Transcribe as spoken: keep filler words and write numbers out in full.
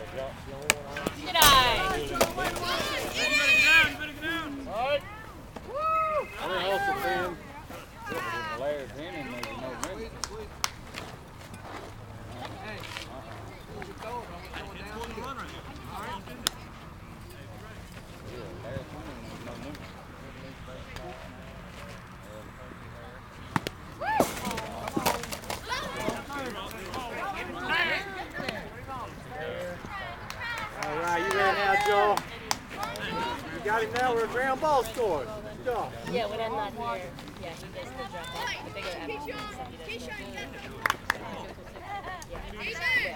Good eye. You better get down, you better get down. All right. Woo! We're also fan. The last inning, maybe no minutes. All right, you ready now, Joe? You got him now. We're a ground ball score. Good job. Yeah, when I'm not there, yeah, he does the drop off. The bigger animal. Yeah.